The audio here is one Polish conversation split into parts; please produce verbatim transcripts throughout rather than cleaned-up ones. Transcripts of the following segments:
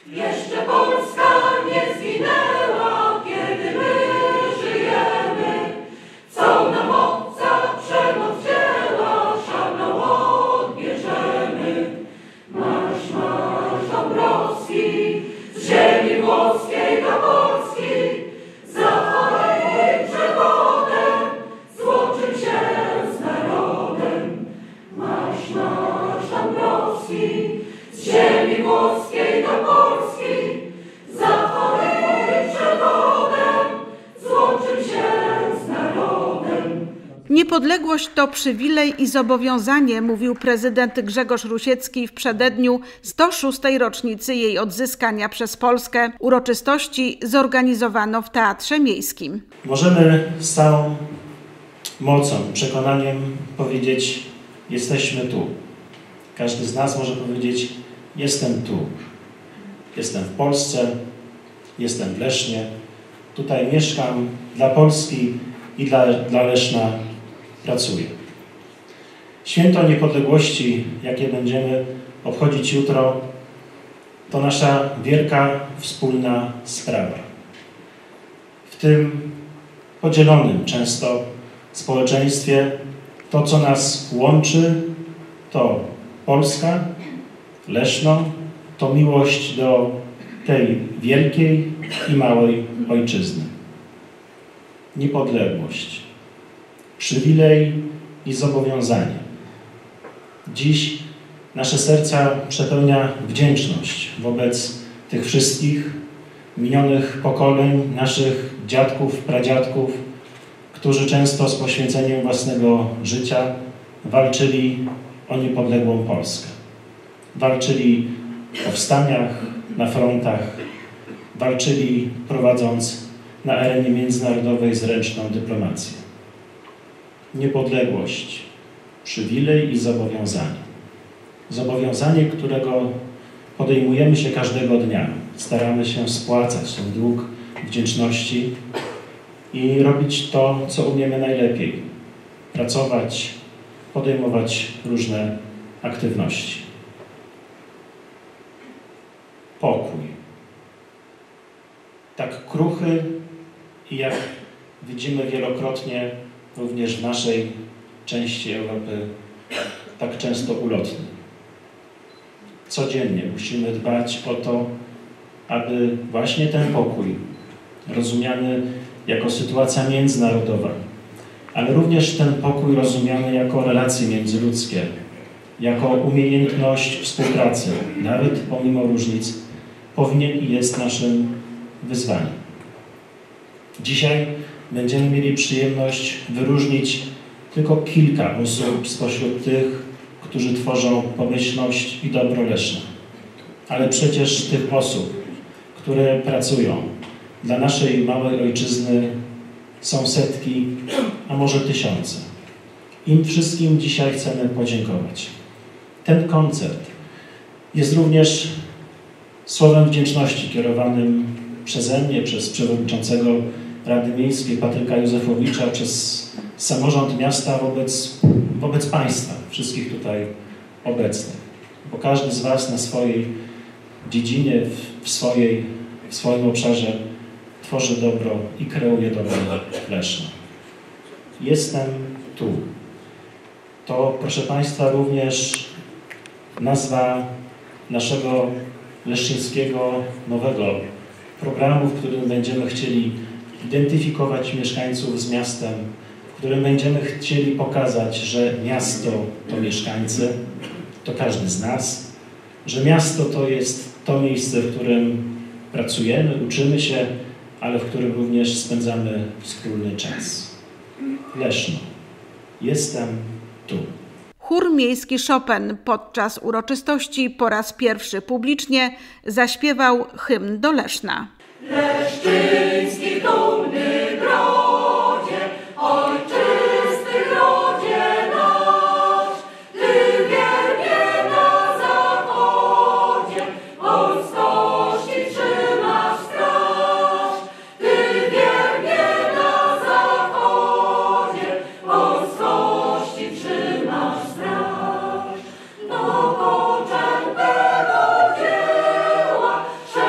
Jeszcze Polska nie zginęła, kiedy my żyjemy. Co nam obca przemoc wzięła, szablą odbierzemy. Marsz, marsz Dąbrowski, z ziemi włoskiej do Polski, za chwałę przewodem, złączył się z narodem. Marsz, marsz Dąbrowski, z ziemi włoskiej do Polski, za chwałę przewodem, złączył się z narodem. Niepodległość to przywilej i zobowiązanie, mówił prezydent Grzegorz Rusiecki w przededniu sto szóstej rocznicy jej odzyskania przez Polskę. Uroczystości zorganizowano w Teatrze Miejskim. Możemy z całą mocą, przekonaniem powiedzieć: jesteśmy tu. Każdy z nas może powiedzieć: jestem tu. Jestem w Polsce, jestem w Lesznie. Tutaj mieszkam, dla Polski i dla, dla Leszna pracuję. Święto Niepodległości, jakie będziemy obchodzić jutro, to nasza wielka, wspólna sprawa. W tym podzielonym często społeczeństwie to, co nas łączy, to Polska, Leszno, to miłość do tej wielkiej i małej ojczyzny. Niepodległość, przywilej i zobowiązanie. Dziś nasze serca przepełnia wdzięczność wobec tych wszystkich minionych pokoleń, naszych dziadków, pradziadków, którzy często z poświęceniem własnego życia walczyli o niepodległą Polskę. Walczyli w powstaniach, na frontach, walczyli prowadząc na arenie międzynarodowej zręczną dyplomację. Niepodległość, przywilej i zobowiązanie. Zobowiązanie, którego podejmujemy się każdego dnia. Staramy się spłacać ten dług wdzięczności i robić to, co umiemy najlepiej. Pracować, podejmować różne aktywności. Pokój. Tak kruchy i, jak widzimy wielokrotnie również w naszej części Europy, tak często ulotny. Codziennie musimy dbać o to, aby właśnie ten pokój, rozumiany jako sytuacja międzynarodowa, ale również ten pokój rozumiany jako relacje międzyludzkie, jako umiejętność współpracy, nawet pomimo różnic, powinien i jest naszym wyzwaniem. Dzisiaj będziemy mieli przyjemność wyróżnić tylko kilka osób spośród tych, którzy tworzą pomyślność i dobro Leszna. Ale przecież tych osób, które pracują dla naszej małej ojczyzny, są setki, a może tysiące. Im wszystkim dzisiaj chcemy podziękować. Ten koncert jest również słowem wdzięczności kierowanym przeze mnie, przez przewodniczącego Rady Miejskiej Patryka Józefowicza, przez samorząd miasta wobec, wobec Państwa, wszystkich tutaj obecnych. Bo każdy z Was na swojej dziedzinie, w, swojej, w swoim obszarze tworzy dobro i kreuje dobro Leszna. Jestem tu. To, proszę Państwa, również nazwa naszego leszczyńskiego nowego programu, w którym będziemy chcieli identyfikować mieszkańców z miastem, w którym będziemy chcieli pokazać, że miasto to mieszkańcy, to każdy z nas, że miasto to jest to miejsce, w którym pracujemy, uczymy się, ale w którym również spędzamy wspólny czas. Leszno. Jestem tu. Chór miejski Chopin podczas uroczystości po raz pierwszy publicznie zaśpiewał hymn do Leszna. Leszczyński dumny brodzie, ojczysty rodzie nasz, Ty wiernie na zachodzie, polskości trzymasz straż. Ty wiernie na zachodzie, polskości trzymasz straż. Do poczętego dzieła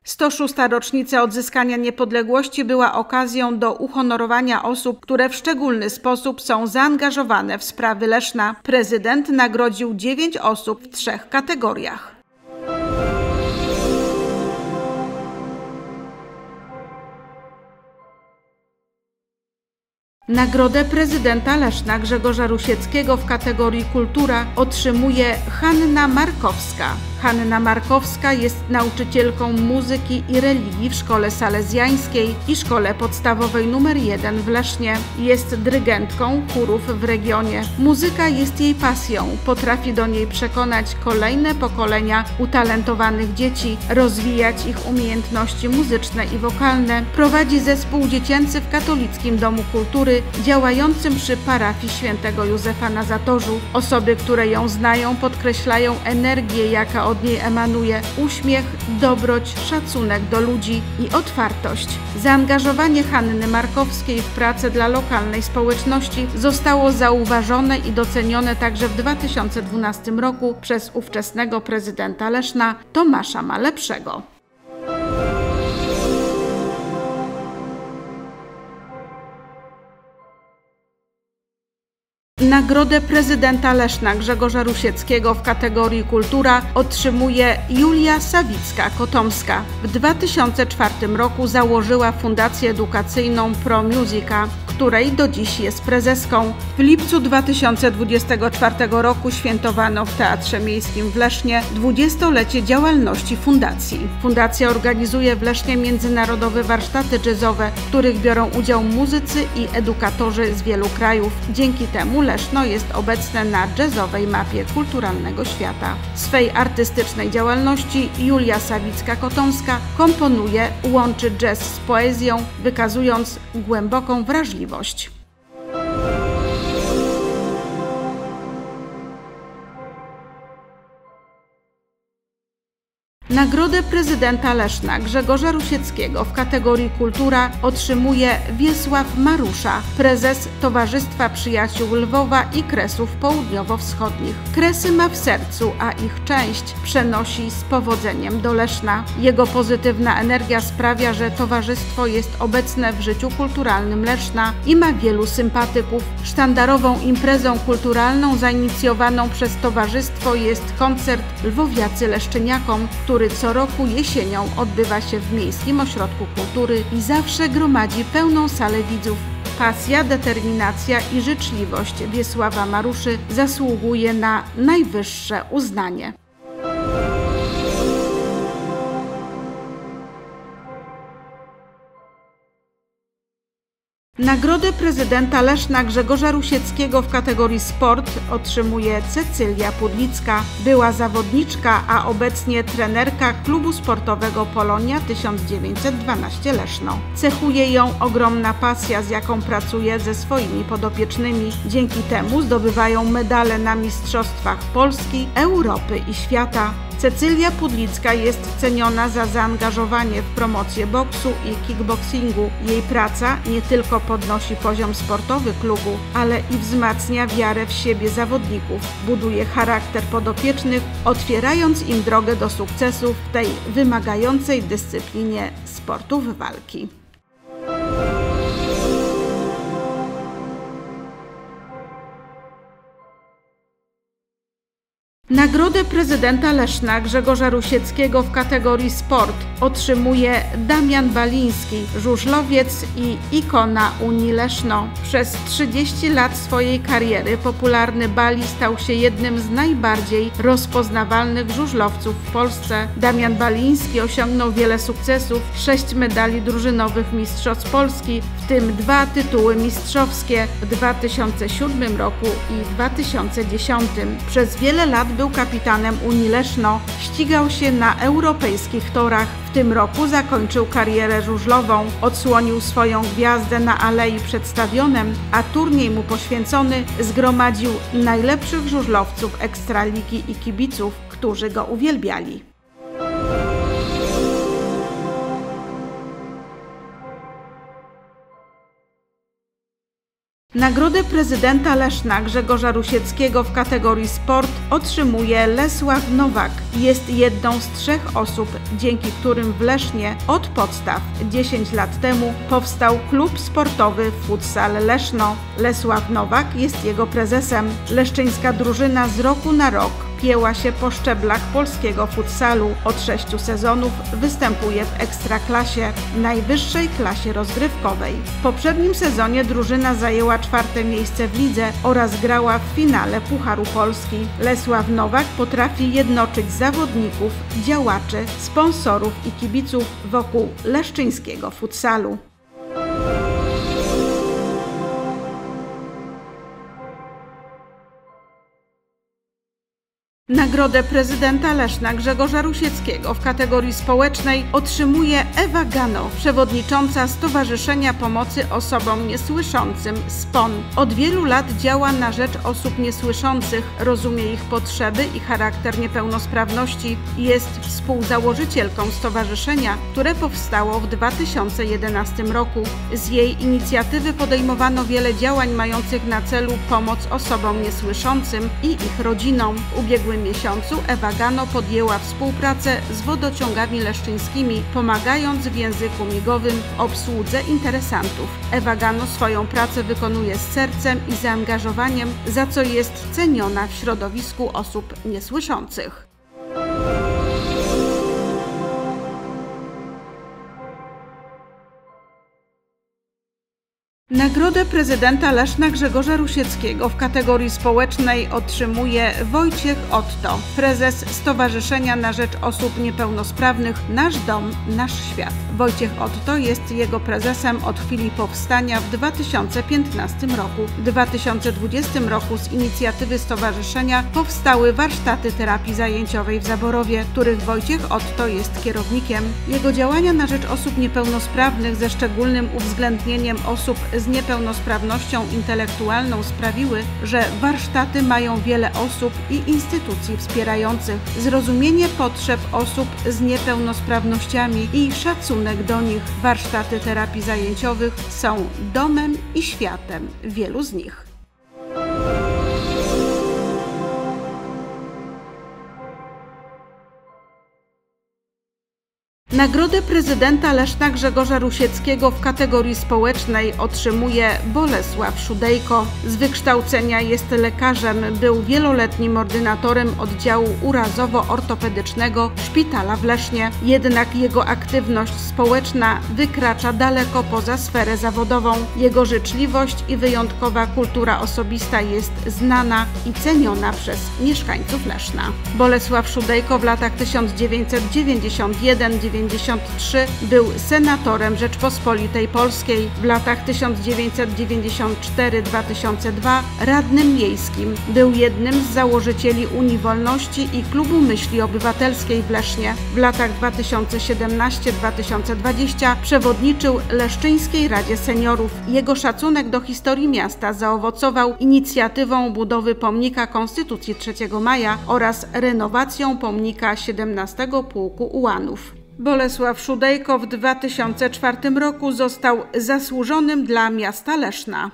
sto szósta rocznica odzyskania niepodległości była okazją do uhonorowania osób, które w szczególny sposób są zaangażowane w sprawy Leszna. Prezydent nagrodził dziewięć osób w trzech kategoriach. Nagrodę prezydenta Leszna Grzegorza Rusieckiego w kategorii Kultura otrzymuje Hanna Markowska. Hanna Markowska jest nauczycielką muzyki i religii w Szkole Salezjańskiej i Szkole Podstawowej numer jeden w Lesznie. Jest dyrygentką chórów w regionie. Muzyka jest jej pasją. Potrafi do niej przekonać kolejne pokolenia utalentowanych dzieci, rozwijać ich umiejętności muzyczne i wokalne. Prowadzi zespół dziecięcy w Katolickim Domu Kultury działającym przy parafii świętego Józefa na Zatorzu. Osoby, które ją znają, podkreślają energię, jaka od niej emanuje, uśmiech, dobroć, szacunek do ludzi i otwartość. Zaangażowanie Hanny Markowskiej w pracę dla lokalnej społeczności zostało zauważone i docenione także w dwa tysiące dwunastym roku przez ówczesnego prezydenta Leszna Tomasza Malepszego. Nagrodę prezydenta Leszna Grzegorza Rusieckiego w kategorii Kultura otrzymuje Julia Sawicka-Kotomska. W dwa tysiące czwartym roku założyła fundację edukacyjną Pro Musica, której do dziś jest prezeską. W lipcu dwa tysiące dwudziestego czwartego roku świętowano w Teatrze Miejskim w Lesznie dwudziestolecie działalności fundacji. Fundacja organizuje w Lesznie międzynarodowe warsztaty jazzowe, w których biorą udział muzycy i edukatorzy z wielu krajów. Dzięki temu Leszno jest obecne na jazzowej mapie kulturalnego świata. W swej artystycznej działalności Julia Sawicka-Kotomska komponuje, łączy jazz z poezją, wykazując głęboką wrażliwość. Nagrodę prezydenta Leszna Grzegorza Rusieckiego w kategorii Kultura otrzymuje Wiesław Marusza, prezes Towarzystwa Przyjaciół Lwowa i Kresów Południowo-Wschodnich. Kresy ma w sercu, a ich część przenosi z powodzeniem do Leszna. Jego pozytywna energia sprawia, że towarzystwo jest obecne w życiu kulturalnym Leszna i ma wielu sympatyków. Sztandarową imprezą kulturalną zainicjowaną przez towarzystwo jest koncert Lwowiacy Leszczyniakom, który który co roku jesienią odbywa się w Miejskim Ośrodku Kultury i zawsze gromadzi pełną salę widzów. Pasja, determinacja i życzliwość Wiesława Maruszy zasługuje na najwyższe uznanie. Nagrodę prezydenta Leszna Grzegorza Rusieckiego w kategorii Sport otrzymuje Cecylia Pudlicka, była zawodniczka, a obecnie trenerka klubu sportowego Polonia tysiąc dziewięćset dwanaście Leszno. Cechuje ją ogromna pasja, z jaką pracuje ze swoimi podopiecznymi. Dzięki temu zdobywają medale na mistrzostwach Polski, Europy i świata. Cecylia Pudlicka jest ceniona za zaangażowanie w promocję boksu i kickboxingu. Jej praca nie tylko podnosi poziom sportowy klubu, ale i wzmacnia wiarę w siebie zawodników, buduje charakter podopiecznych, otwierając im drogę do sukcesu w tej wymagającej dyscyplinie sportów walki. Nagrodę prezydenta Leszna Grzegorza Rusieckiego w kategorii Sport otrzymuje Damian Baliński, żużlowiec i ikona Unii Leszno. Przez trzydzieści lat swojej kariery popularny Bali stał się jednym z najbardziej rozpoznawalnych żużlowców w Polsce. Damian Baliński osiągnął wiele sukcesów, sześć medali drużynowych Mistrzostw Polski, w tym dwa tytuły mistrzowskie w dwa tysiące siódmym roku i dwa tysiące dziesiątym. Przez wiele lat był kapitanem Unii Leszno, ścigał się na europejskich torach. W tym roku zakończył karierę żużlową, odsłonił swoją gwiazdę na Alei przed stadionem, a turniej mu poświęcony zgromadził najlepszych żużlowców Ekstraligi i kibiców, którzy go uwielbiali. Nagrodę prezydenta Leszna Grzegorza Rusieckiego w kategorii sport otrzymuje Lesław Nowak. Jest jedną z trzech osób, dzięki którym w Lesznie od podstaw dziesięć lat temu powstał klub sportowy Futsal Leszno. Lesław Nowak jest jego prezesem. Leszczyńska drużyna z roku na rok pięła się po szczeblach polskiego futsalu. Od sześciu sezonów występuje w ekstraklasie, najwyższej klasie rozgrywkowej. W poprzednim sezonie drużyna zajęła czwarte miejsce w lidze oraz grała w finale Pucharu Polski. Lesław Nowak potrafi jednoczyć zawodników, działaczy, sponsorów i kibiców wokół leszczyńskiego futsalu. Nagrodę prezydenta Leszna Grzegorza Rusieckiego w kategorii społecznej otrzymuje Ewa Gano, przewodnicząca Stowarzyszenia Pomocy Osobom Niesłyszącym S P O N. Od wielu lat działa na rzecz osób niesłyszących, rozumie ich potrzeby i charakter niepełnosprawności i jest współzałożycielką stowarzyszenia, które powstało w dwa tysiące jedenastym roku. Z jej inicjatywy podejmowano wiele działań mających na celu pomoc osobom niesłyszącym i ich rodzinom. W ubiegłym miesiącu Ewa Gano podjęła współpracę z wodociągami leszczyńskimi, pomagając w języku migowym w obsłudze interesantów. Ewa Gano swoją pracę wykonuje z sercem i zaangażowaniem, za co jest ceniona w środowisku osób niesłyszących. Nagrodę prezydenta Leszna Grzegorza Rusieckiego w kategorii społecznej otrzymuje Wojciech Otto, prezes Stowarzyszenia na rzecz Osób Niepełnosprawnych Nasz Dom, Nasz Świat. Wojciech Otto jest jego prezesem od chwili powstania w dwa tysiące piętnastym roku. W dwa tysiące dwudziestym roku z inicjatywy stowarzyszenia powstały warsztaty terapii zajęciowej w Zaborowie, których Wojciech Otto jest kierownikiem. Jego działania na rzecz osób niepełnosprawnych ze szczególnym uwzględnieniem osób z niepełnosprawnością intelektualną sprawiły, że warsztaty mają wiele osób i instytucji wspierających. Zrozumienie potrzeb osób z niepełnosprawnościami i szacunek do nich. Warsztaty terapii zajęciowych są domem i światem wielu z nich. Nagrodę prezydenta Leszna Grzegorza Rusieckiego w kategorii społecznej otrzymuje Bolesław Szudejko. Z wykształcenia jest lekarzem, był wieloletnim ordynatorem oddziału urazowo-ortopedycznego szpitala w Lesznie. Jednak jego aktywność społeczna wykracza daleko poza sferę zawodową. Jego życzliwość i wyjątkowa kultura osobista jest znana i ceniona przez mieszkańców Leszna. Bolesław Szudejko w latach tysiąc dziewięćset dziewięćdziesiąt jeden do dziewięćdziesiąt trzy był senatorem Rzeczpospolitej Polskiej, w latach tysiąc dziewięćset dziewięćdziesiąt cztery do dwa tysiące drugiego radnym miejskim. Był jednym z założycieli Unii Wolności i Klubu Myśli Obywatelskiej w Lesznie. W latach dwa tysiące siedemnastym do dwa tysiące dwudziestego przewodniczył Leszczyńskiej Radzie Seniorów. Jego szacunek do historii miasta zaowocował inicjatywą budowy pomnika Konstytucji trzeciego maja oraz renowacją pomnika siedemnastego Pułku Ułanów. Bolesław Szudejko w dwa tysiące czwartym roku został zasłużonym dla miasta Leszna.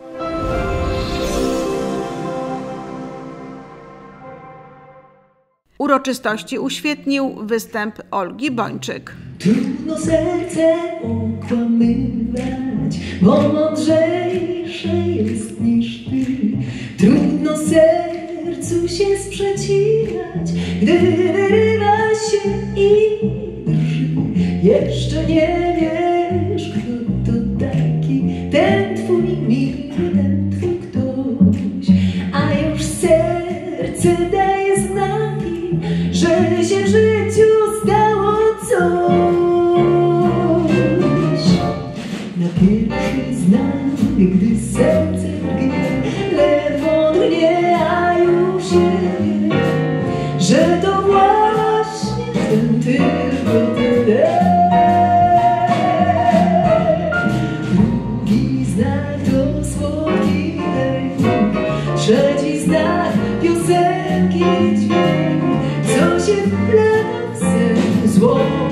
Uroczystości uświetnił występ Olgi Bończyk. Trudno serce okłamywać, bo mądrzejsze jest niż ty. Trudno sercu się sprzeciwiać, gdy wyrywa się i jeszcze nie wiesz, kto to taki, ten twój miły, ten twój ktoś, a już serce daje znaki, że się w życiu stało coś. Na pierwszy znak, gdy serce drgnie, ledwo drgnie, a już się wie, że to właśnie ten tylko ten. Trzeci znak piosenki dźwięk, co się wplewa w sen zło.